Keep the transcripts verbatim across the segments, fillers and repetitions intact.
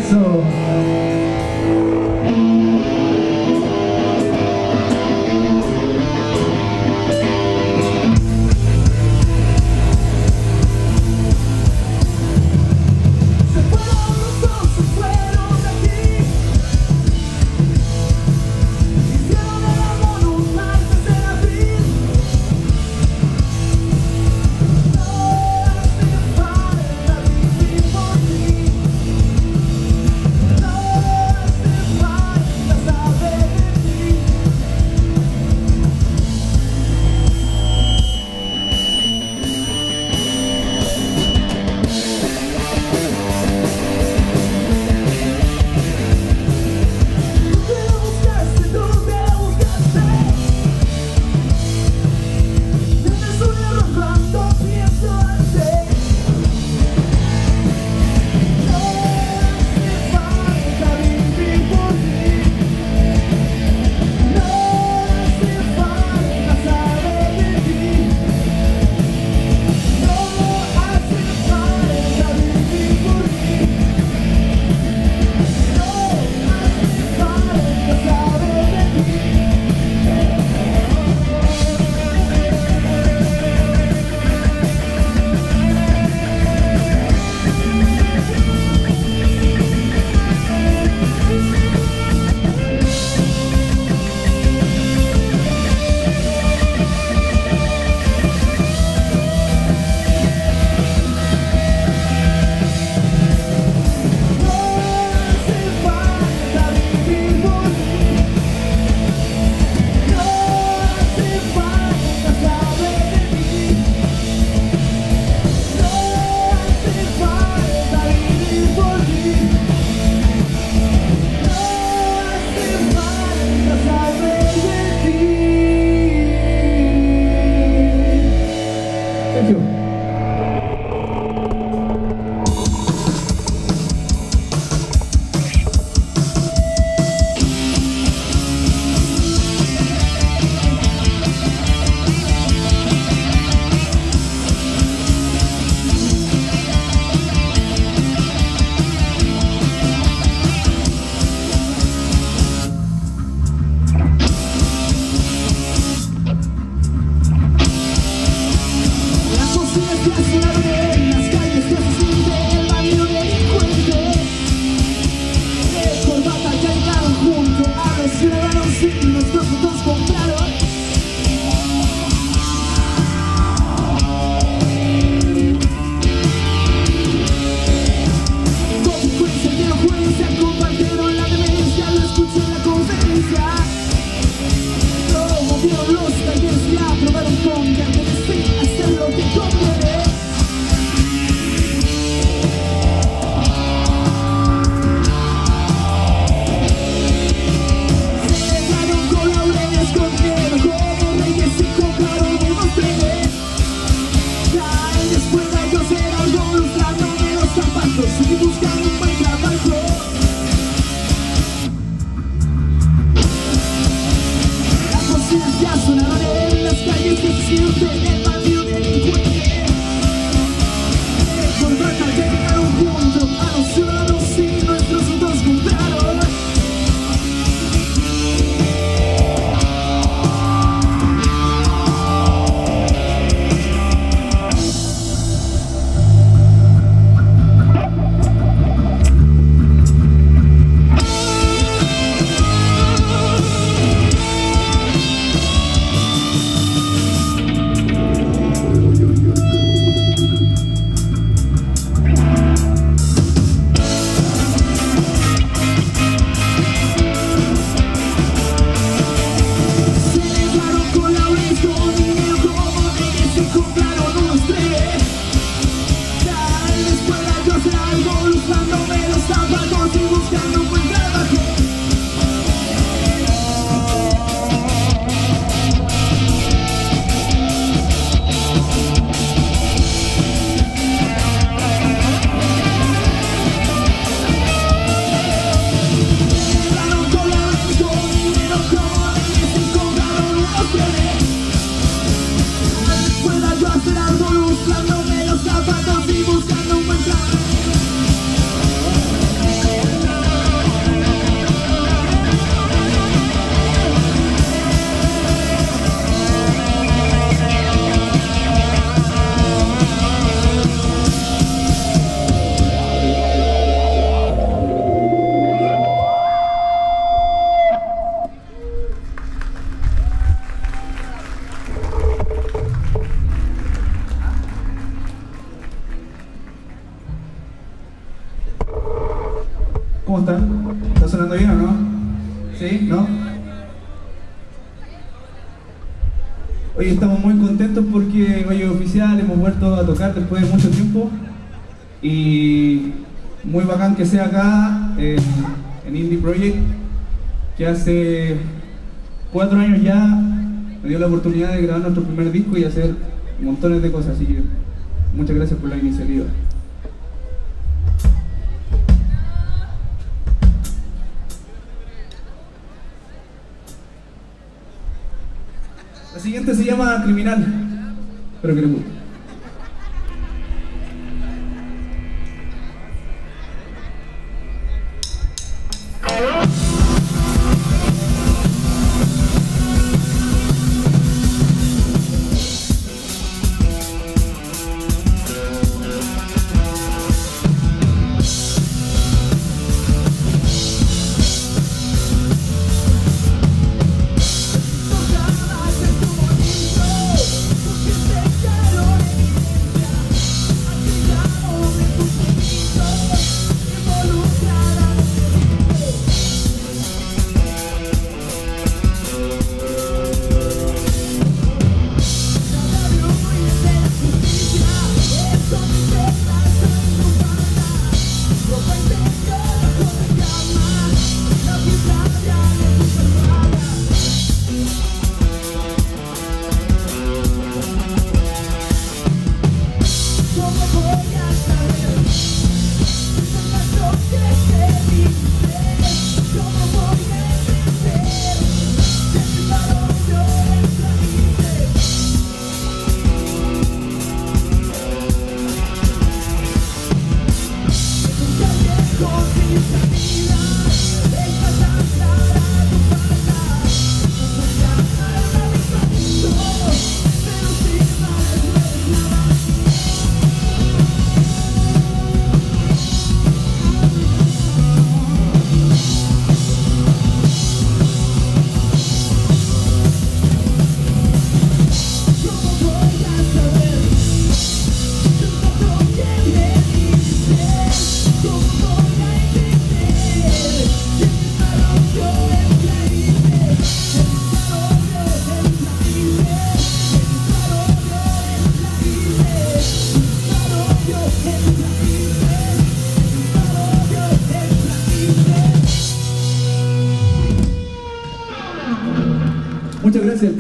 Eso. No ¿Cómo están? ¿Está sonando bien o no? ¿Sí? ¿No? Hoy estamos muy contentos porque hoy es oficial, hemos vuelto a tocar después de mucho tiempo y muy bacán que sea acá en, en Indie Project, que hace cuatro años ya me dio la oportunidad de grabar nuestro primer disco y hacer montones de cosas, así que muchas gracias por la iniciativa. La siguiente se llama Criminal, espero que les guste. Muchas gracias.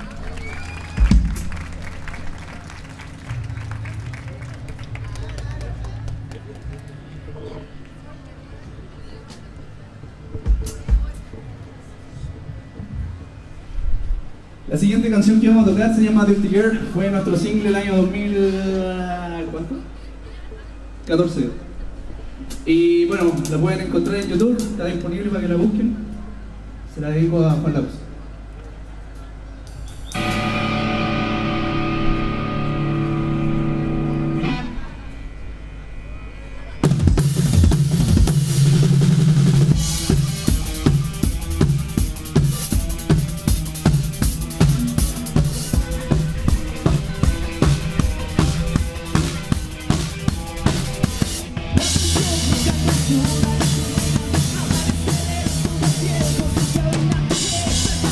La siguiente canción que vamos a tocar se llama Dirty Girl, fue nuestro single el año dos mil... ¿cuánto? catorce. Y bueno, la pueden encontrar en YouTube, está disponible para que la busquen. Se la dedico a Juan Lagos. Thank you.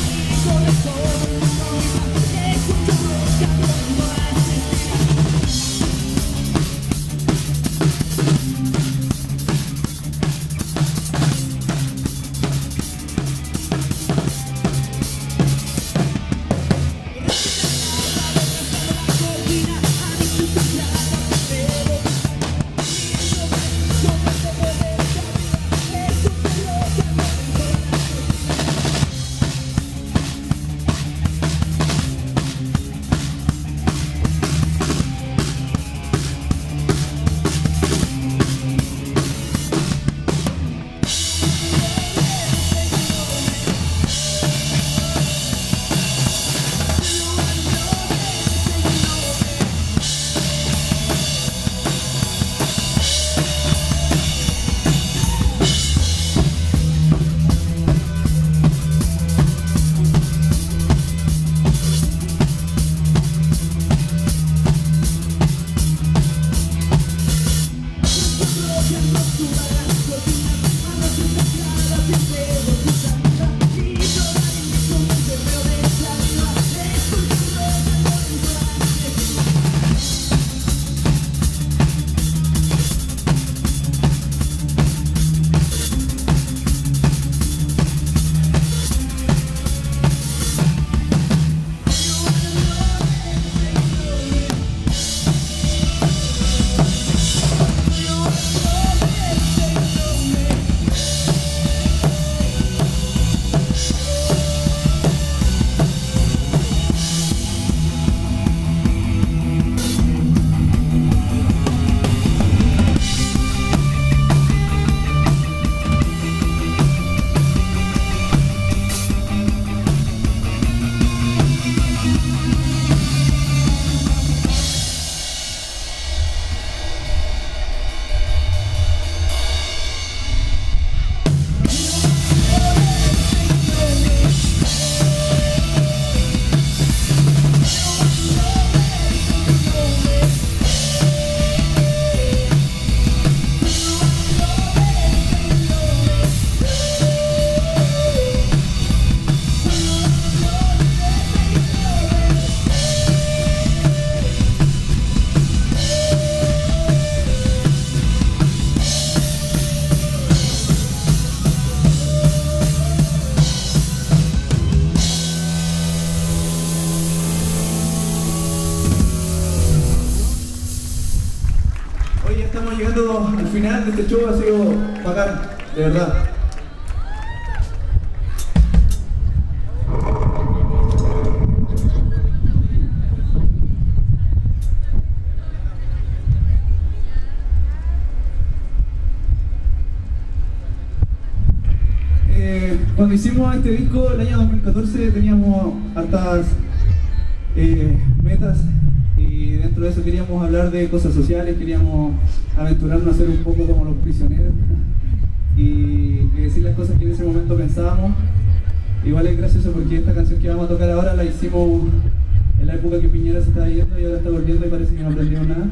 final de este show ha sido bacán, de verdad. Eh, cuando hicimos este disco el año dos mil catorce teníamos hartas eh, metas. Y dentro de eso queríamos hablar de cosas sociales, queríamos aventurarnos a ser un poco como los prisioneros y, y decir las cosas que en ese momento pensábamos. Igual es gracioso porque esta canción que vamos a tocar ahora la hicimos en la época que Piñera se estaba yendo y ahora está volviendo y parece que no aprendimos nada.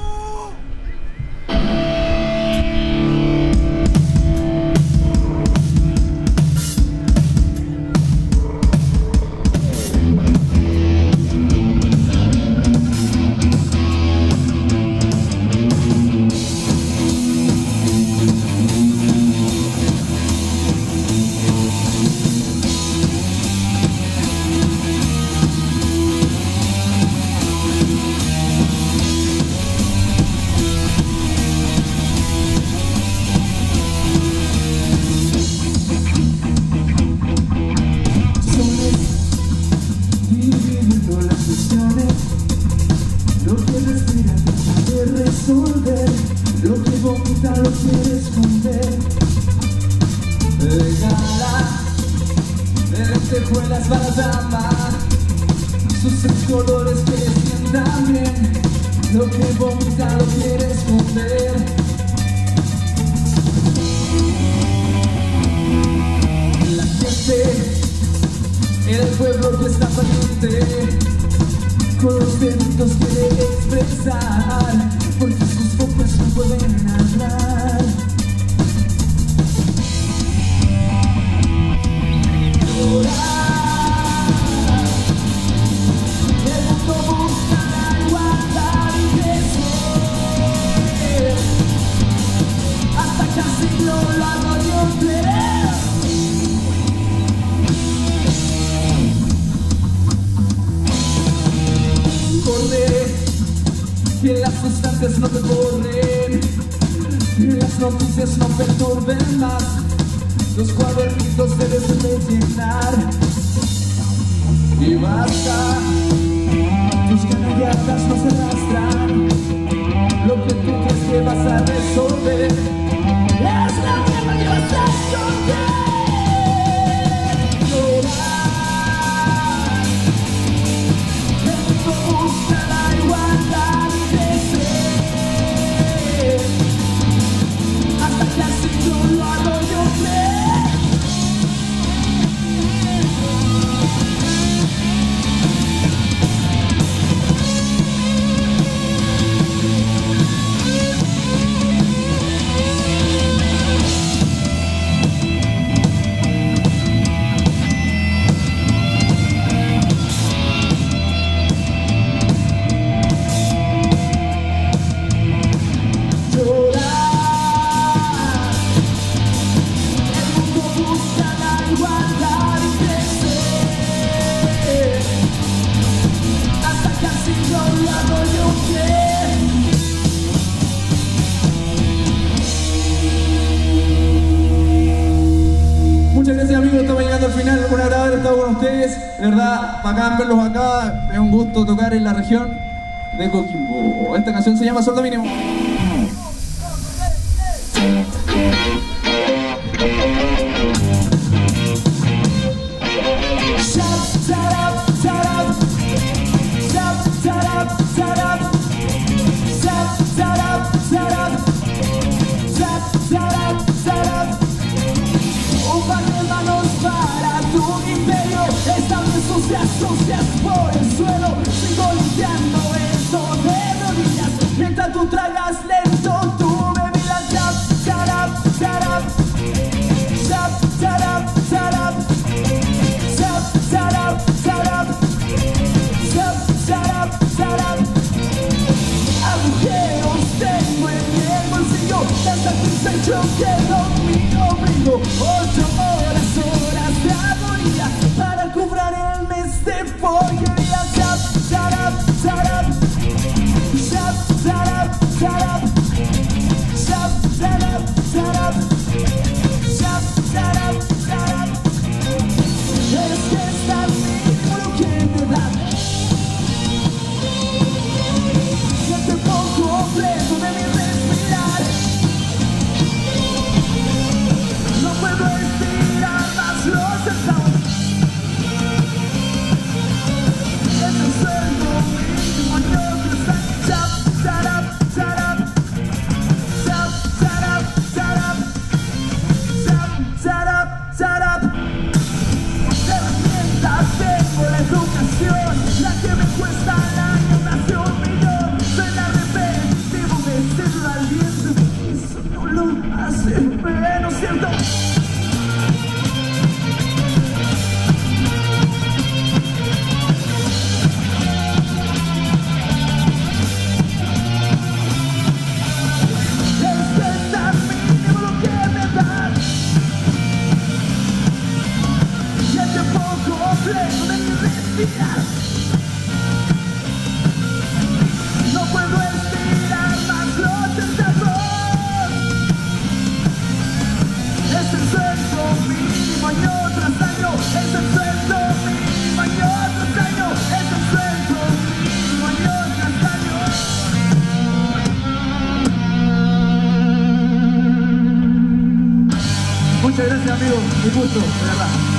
Lo que vomita lo quiere esconder. Regala de lentejuelas para amar. Sus tres colores que le sientan bien. Lo que vomita lo quiere esconder. La gente en el pueblo que está valiente, con los deditos quiere expresar, porque sus bocas no pueden hablar. Llorar, el mundo busca la igualdad y crecer, hasta casi no lo hago yo creer. Corre, que las sustancias no te corren, que las noticias no perturben más. Los cuadernitos debes rellenar y basta. Tus canallas no se arrastran. Lo que tú crees que vas a resolver es la mierda que vas a esconder. Llorar, el mundo busca la igualdad y crecer, hasta casi no lo hago yo creer. Muchas gracias, amigos, estamos llegando al final. Un agrado haber estado con ustedes, de verdad, bacán verlos acá. Es un gusto tocar en la región de Coquimbo. Esta canción se llama Sueldo Mínimo. Sucias por el suelo, sigo limpiando esto de rodillas, mientras tú tragas lento tu bebida. Zap, zarap, zarap, zap, zarap, zarap, zap, zarap, zarap, zap, zarap, zarap. Agujeros tengo en el bolsillo, tan satisfecho que dormido brinco. Ocho horas, horas de agonía para cobrar el mes de porquería. Zap, zarap, zarap, zap, zarap, zarap, zap, No puedo estirar más los tentadores. Es el sueldo mínimo año tras año. Es el sueldo mínimo año tras año. Es el sueldo mínimo año tras año. Muchas gracias, amigos. Un gusto, de verdad.